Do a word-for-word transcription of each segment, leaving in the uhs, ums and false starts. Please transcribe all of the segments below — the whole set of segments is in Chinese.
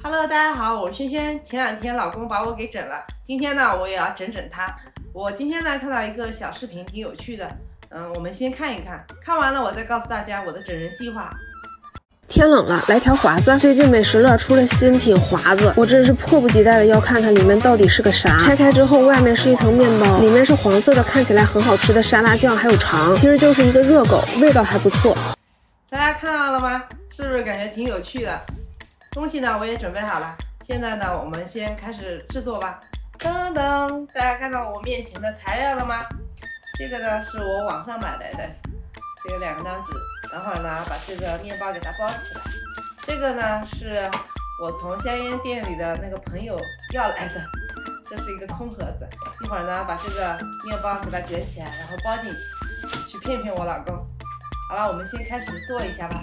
Hello， 大家好，我是轩轩。前两天老公把我给整了，今天呢我也要整整他。我今天呢看到一个小视频，挺有趣的，嗯，我们先看一看，看完了我再告诉大家我的整人计划。 天冷了，来条华子。最近美食乐出了新品华子，我真是迫不及待的要看看里面到底是个啥。拆开之后，外面是一层面包，里面是黄色的，看起来很好吃的沙拉酱，还有肠，其实就是一个热狗，味道还不错。 大家看到了吗？是不是感觉挺有趣的？东西呢我也准备好了，现在呢我们先开始制作吧。噔噔，大家看到我面前的材料了吗？这个呢是我网上买来的，这个两张纸，等会儿呢把这个面包给它包起来。这个呢是我从香烟店里的那个朋友要来的，这是一个空盒子。一会儿呢把这个面包给它卷起来，然后包进去，去骗骗我老公。好了，我们先开始做一下吧。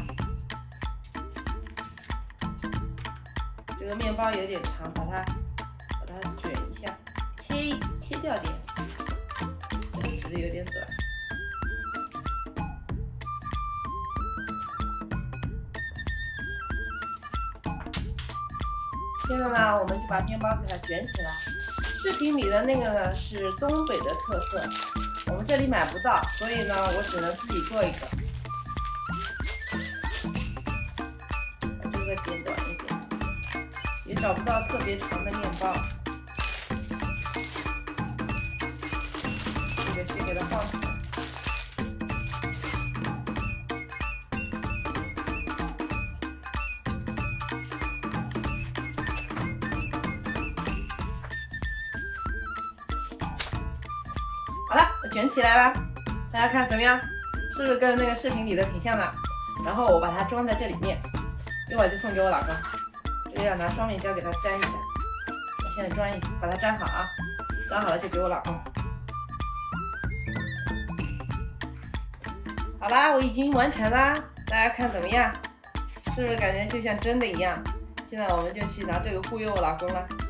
这个面包有点长，把它把它卷一下，切切掉点，这个纸有点短。现在呢，我们就把面包给它卷起来。视频里的那个呢是东北的特色，我们这里买不到，所以呢，我只能自己做一个。把这个剪短一点。也找不到特别长的面包，这个先给它放起来。好了，我卷起来了，大家看怎么样？是不是跟那个视频里的挺像的？然后我把它装在这里面，一会儿就送给我老公。这个要拿双面胶给它粘一下，我现在装一下，把它粘好啊，粘好了就给我老公。好啦，我已经完成啦，大家看怎么样？是不是感觉就像真的一样？现在我们就去拿这个忽悠我老公了。